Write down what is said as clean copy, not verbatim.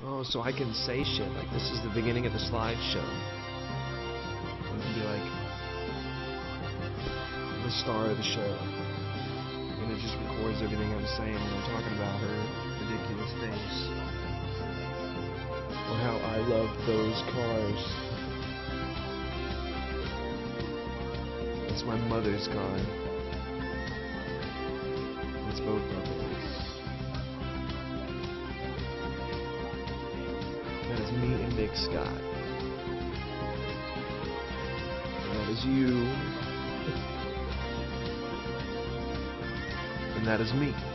Oh, so I can say shit like this is the beginning of the slideshow. I can be like the star of the show. And it just records everything I'm saying when I'm talking about her ridiculous face. Or how I love those cars. It's my mother's car. It's both of us. That is me and Nick Scott. And that is you. And that is me.